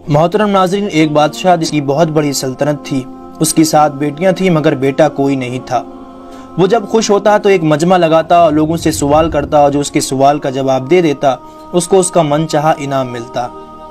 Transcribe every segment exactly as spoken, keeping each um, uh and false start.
محترم ناظرین، ایک بادشاہ جس کی بہت بڑی سلطنت تھی، اس کی سات بیٹیاں تھیں مگر بیٹا کوئی نہیں تھا۔ وہ جب خوش ہوتا تو ایک مجمع لگاتا اور لوگوں سے سوال کرتا اور جو اس کے سوال کا جواب دے دیتا اس کو اس کا من چاہا انعام ملتا۔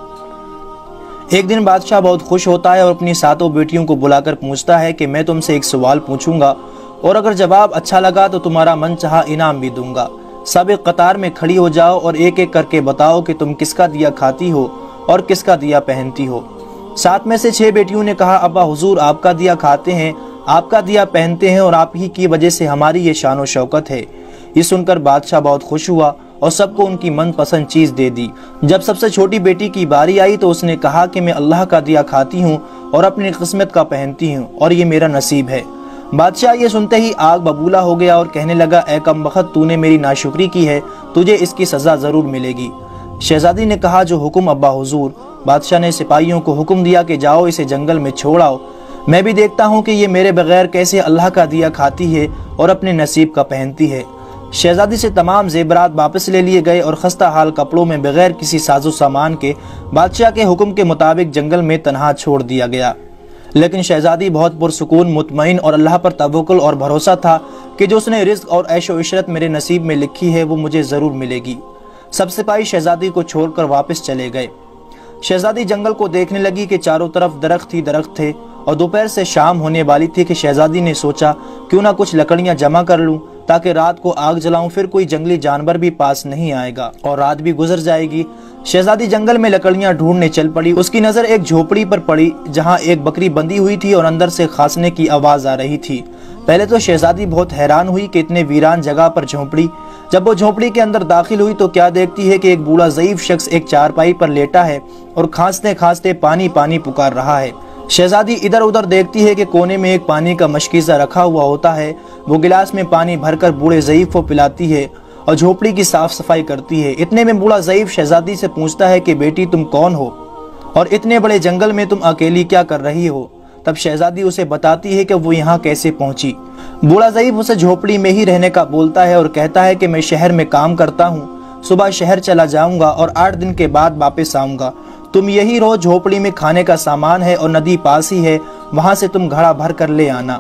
ایک دن بادشاہ بہت خوش ہوتا ہے اور اپنی ساتوں بیٹیوں کو بلا کر پوچھتا ہے کہ میں تم سے ایک سوال پوچھوں گا اور اگر جواب اچھا لگا تو تمہارا من چاہا انعام بھی دوں گا۔ سب ایک قطار میں کھڑی ہو جاؤ اور ایک ایک کر کے بتاؤ کہ تم کس کا دیا کھاتی ہو اور کس کا دیا پہنتی ہو۔ سات میں سے چھ بیٹیوں نے کہا ابا حضور آپ کا دیا کھاتے ہیں، آپ کا دیا پہنتے ہیں اور آپ ہی کی وجہ سے ہماری یہ شان و شوکت ہے۔ یہ سن کر بادشاہ بہت خوش ہوا اور سب کو ان کی من پسند چیز دے دی۔ جب سب سے چھوٹی بیٹی کی باری آئی تو اس نے کہا کہ میں اللہ کا دیا کھاتی ہوں اور اپنی قسمت کا پہنتی ہوں اور یہ میرا نصیب ہے۔ بادشاہ یہ سنتے ہی آگ ببولا ہو گیا اور کہنے لگا اے کم بخت، تو نے میری ناشکری کی ہے، تجھے اس کی سزا ضرور ملے گی۔ شہزادی نے کہا جو حکم ابا حضور۔ بادشاہ نے سپاہیوں کو حکم دیا کہ جاؤ اسے جنگل میں چھوڑ آؤ، میں بھی دیکھتا ہوں کہ یہ میرے بغیر کیسے اللہ کا دیا کھاتی ہے اور اپنے نصیب کا پہنتی ہے۔ شہزادی سے تمام زیورات واپس لے لیے گئے اور خستہ حال کپڑوں میں بغیر کسی ساز و سامان کے بادشاہ کے حکم کے مطابق جنگل میں تنہا چھوڑ دیا گیا۔ لیکن شہزادی بہت پرسکون، مطمئن اور اللہ پر توکل اور بھروسہ تھا کہ جو اس نے رزق اور عیش و عشرت میرے نصیب میں لکھی ہے وہ مجھے ضرور ملے گی۔ سب سپاہی شہزادی کو چھوڑ کر واپس چلے گئے۔ شہزادی جنگل کو دیکھنے لگی کہ چاروں طرف درخت ہی درخت تھے اور دوپہر سے شام ہونے والی تھی کہ شہزادی نے سوچا کیوں نہ کچھ لکڑیاں جمع کر لوں تاکہ رات کو آگ جلاؤں، پھر کوئی جنگلی جانور بھی پاس نہیں آئے گا اور رات بھی گزر جائے گی۔ شہزادی جنگل میں لکڑیاں ڈھونڈنے چل پڑی۔ اس کی نظر ایک جھوپڑی پر پڑی جہاں ایک بکری بندھی ہوئی تھی اور اندر سے کھانسنے کی آواز آ رہی تھی۔ پہلے تو شہزادی بہت حیران ہوئی کہ اتنے ویران جگہ پر جھونپڑی۔ جب وہ جھونپڑی کے اندر داخل ہوئی تو کیا دیکھتی ہے کہ ایک بوڑھا ضعیف شخص ایک چارپائی پر لیٹا ہے اور کھانستے کھانستے پانی پانی پکار رہا ہے۔ شہزادی ادھر ادھر دیکھتی ہے کہ کونے میں ایک پانی کا مشکیزہ رکھا ہوا ہوتا ہے۔ وہ گلاس میں پانی بھر کر بوڑھے ضعیف کو پلاتی ہے اور جھونپڑی کی صاف صفائی کرتی ہے۔ اتنے میں بوڑھا ضعیف شہزادی سے پوچھتا ہے کہ بیٹی تم کون ہو اور اتنے بڑے جنگل میں تم اکیلی کیا کر رہی ہو؟ تب شہزادی اسے بتاتی ہے کہ وہ یہاں کیسے پہنچی۔ بوڑھا ضعیف اسے جھونپڑی میں ہی رہنے کا بولتا ہے اور کہتا ہے کہ میں شہر میں کام کرتا ہوں، صبح شہر چلا جاؤں گا اور آٹھ دن کے بعد واپس آؤں گا۔ تم یہی رہو، جھونپڑی میں کھانے کا سامان ہے اور ندی پاس ہی ہے، وہاں سے تم گھڑا بھر کر لے آنا۔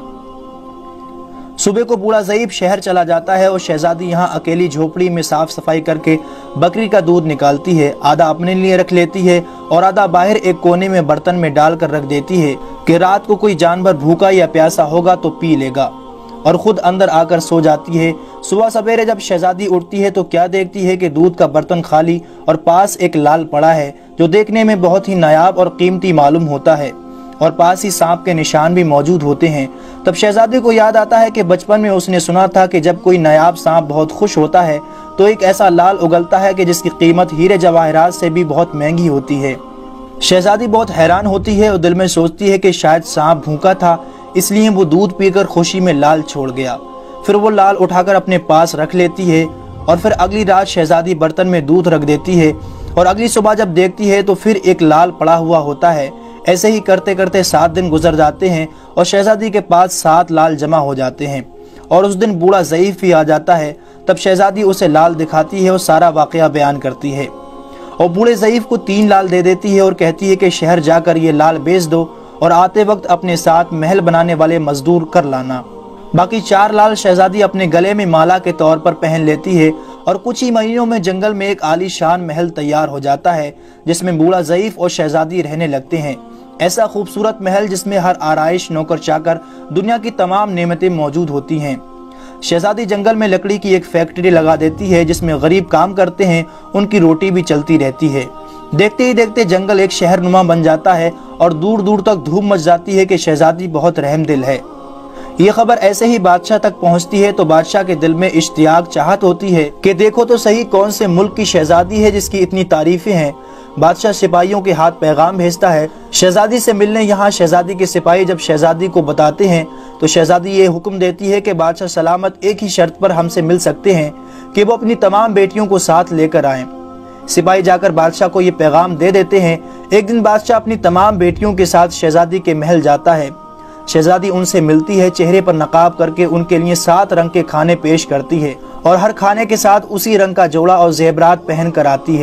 صبح کو بوڑھا ضعیف شہر چلا جاتا ہے اور شہزادی یہاں اکیلی جھونپڑی میں صاف صفائی کر کے بکری کا دودھ نکالتی ہے، آدھا اپنے لیے رکھ لیتی ہے اور آدھا باہر ایک کونے میں برتن میں ڈال کر رکھ دیتی ہے کہ رات کو کوئی جانور بھوکا یا پیاسا ہوگا تو پی لے گا، اور خود اندر آ کر سو جاتی ہے۔ صبح سویرے جب شہزادی اٹھتی ہے تو کیا دیکھتی ہے کہ دودھ کا برتن خالی اور پاس ایک لال پڑا ہے جو دیکھنے میں بہت ہی نایاب اور قیمتی معلوم ہوتا ہے اور پاس ہی سانپ کے نشان بھی موجود ہوتے ہیں۔ تب شہزادی کو یاد آتا ہے کہ بچپن میں اس نے سنا تھا کہ جب کوئی نایاب سانپ بہت خوش ہوتا ہے تو ایک ایسا لال اگلتا ہے کہ جس کی قیمت ہیرے جواہرات سے بھی بہت مہنگی ہوتی ہے۔ شہزادی بہت حیران ہوتی ہے اور دل میں سوچتی ہے کہ شاید سانپ بھوکا تھا اس لیے وہ دودھ پی کر خوشی میں لال چھوڑ گیا۔ پھر وہ لال اٹھا کر اپنے پاس رکھ لیتی ہے اور پھر اگلی رات شہزادی برتن میں دودھ رکھ دیتی ہے اور اگلی صبح جب دیکھتی ہے تو پھر ایک لال پڑا ہوا ہوتا ہے۔ ایسے ہی کرتے کرتے سات دن گزر جاتے ہیں اور شہزادی کے پاس سات لال جمع ہو جاتے ہیں اور اس دن بوڑھا ضعیف بھی آ جاتا ہے۔ تب شہزادی اسے لال دکھاتی ہے اور سارا واقعہ بیان کرتی ہے اور بوڑھے ضعیف کو تین لال دے دیتی ہے اور کہتی ہے کہ شہر جا کر یہ لال بیچ دو اور آتے وقت اپنے ساتھ محل بنانے والے مزدور کر لانا۔ باقی چار لال شہزادی اپنے گلے میں مالا کے طور پر پہن لیتی ہے اور کچھ ہی مہینوں میں جنگل میں ایک عالی شان محل تیار ہو جاتا ہے جس میں بوڑھا ضعیف اور شہزادی رہنے لگتے ہیں۔ ایسا خوبصورت محل جس میں ہر آرائش، نوکر چاکر، دنیا کی تمام نعمتیں موجود ہوتی ہیں۔ شہزادی جنگل میں لکڑی کی ایک فیکٹری لگا دیتی ہے جس میں غریب کام کرتے ہیں، ان کی روٹی بھی چلتی رہتی ہے۔ دیکھتے ہی دیکھتے جنگل ایک شہر نما بن جاتا ہے اور دور دور تک دھوم مچ جاتی ہے کہ شہزادی بہت رحم دل ہے۔ یہ خبر ایسے ہی بادشاہ تک پہنچتی ہے تو بادشاہ کے دل میں اشتیاق چاہت ہوتی ہے کہ دیکھو تو صحیح کون سے ملک کی شہزادی ہے جس کی اتنی تعریفیں ہیں۔ بادشاہ سپاہیوں کے ہاتھ پیغام بھیجتا ہے شہزادی سے ملنے۔ یہاں شہزادی کے سپاہی جب شہزادی کو بتاتے ہیں تو شہزادی یہ حکم دیتی ہے کہ بادشاہ سلامت ایک ہی شرط پر ہم سے مل سکتے ہیں کہ وہ اپنی تمام بیٹیوں کو ساتھ لے کر آئیں۔ سپاہی جا کر بادشاہ کو یہ پیغام دے دیتے ہیں۔ ایک دن بادشاہ اپنی تمام بیٹیوں کے ساتھ شہزادی کے محل جاتا ہے۔ شہزادی ان سے ملتی ہے، چہرے پر نقاب کر کے ان کے لیے سات رنگ کے کھانے پیش کرتی ہے اور ہر کھانے کے ساتھ اسی رنگ کا جوڑا اور زیورات پہن کر آتی ہے۔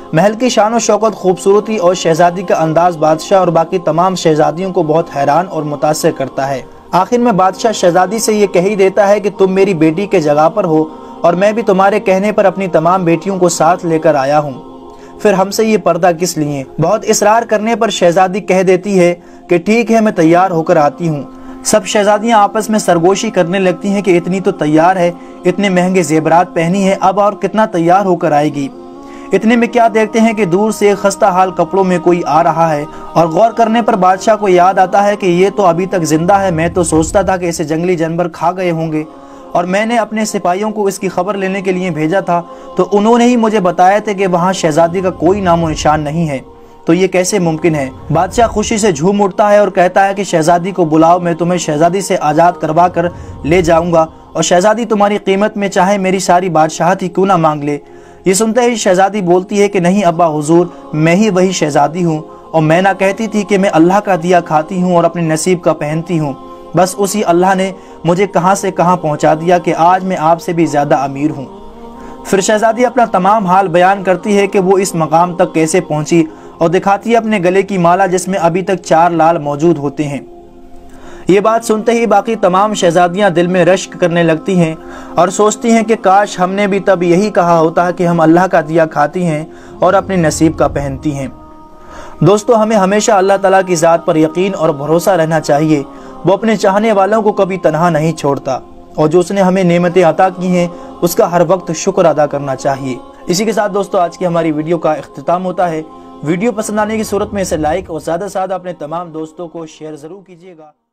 محل کی شان و شوکت، خوبصورتی اور شہزادی کا انداز بادشاہ اور باقی تمام شہزادیوں کو بہت حیران اور متاثر کرتا ہے۔ آخر میں بادشاہ شہزادی سے یہ کہہ ہی دیتا ہے کہ تم میری بیٹی کے جگہ پر ہو اور میں بھی تمہارے کہنے پر اپنی تمام بیٹیوں کو ساتھ لے کر آیا ہوں، پھر ہم سے یہ پردہ کس لیے؟ بہت اصرار کرنے پر شہزادی کہہ دیتی ہے کہ ٹھیک ہے، میں تیار ہو کر آتی ہوں۔ سب شہزادیاں آپس میں سرگوشی کرنے لگتی ہیں کہ اتنی تو تیار ہے، اتنے مہنگے زیورات پہنی ہے، اب اور کتنا تیار ہو کر آئے گی۔ اتنے میں کیا دیکھتے ہیں کہ دور سے خستہ حال کپڑوں میں کوئی آ رہا ہے، اور غور کرنے پر بادشاہ کو یاد آتا ہے کہ یہ تو ابھی تک زندہ ہے، میں تو سوچتا تھا کہ اسے جنگلی جانور کھا گئے ہوں گے، اور میں نے اپنے سپاہیوں کو اس کی خبر لینے کے لیے بھیجا تھا تو انہوں نے ہی مجھے بتایا تھا کہ وہاں شہزادی کا کوئی نام و نشان نہیں ہے، تو یہ کیسے ممکن ہے؟ بادشاہ خوشی سے جھوم اٹھتا ہے اور کہتا ہے کہ شہزادی کو بلاؤ، میں تمہیں شہزادی سے آزاد کروا کر لے جاؤں گا، اور شہزادی تمہاری قیمت میں چاہے میری ساری بادشاہت ہی کیوں نہ مانگ لے۔ یہ سنتے ہی شہزادی بولتی ہے کہ نہیں ابا حضور، میں ہی وہی شہزادی ہوں، اور میں نہ کہتی تھی کہ میں اللہ کا دیا کھاتی ہوں اور اپنے نصیب کا پہنتی ہوں، بس اسی اللہ نے مجھے کہاں سے کہاں پہنچا دیا کہ آج میں آپ سے بھی زیادہ امیر ہوں۔ پھر شہزادی اپنا تمام حال بیان کرتی ہے کہ وہ اس مقام تک کیسے پہنچی، اور دکھاتی ہے اپنے گلے کی مالا جس میں ابھی تک چار لال موجود ہوتے ہیں۔ یہ بات سنتے ہی باقی تمام شہزادیاں دل میں رشک کرنے لگتی ہیں اور سوچتی ہیں کہ کاش ہم نے بھی تب یہی کہا ہوتا کہ ہم اللہ کا دیا کھاتی ہیں اور اپنے نصیب کا پہنتی ہیں۔ دوستو، ہمیں ہمیشہ اللہ تعالیٰ کی ذات پر یقین اور بھروسہ رہنا چاہیے۔ وہ اپنے چاہنے والوں کو کبھی تنہا نہیں چھوڑتا، اور جو اس نے ہمیں نعمتیں عطا کی ہیں اس کا ہر وقت شکر ادا کرنا چاہیے۔ اسی کے ساتھ دوستو آج کی ہماری ویڈیو کا اختتام ہوتا ہے۔ ویڈیو پسند آنے کی صورت میں اسے لائک اور زیادہ سے زیادہ اپنے تمام دوستوں کو شیئر ضرور کیجیے گا۔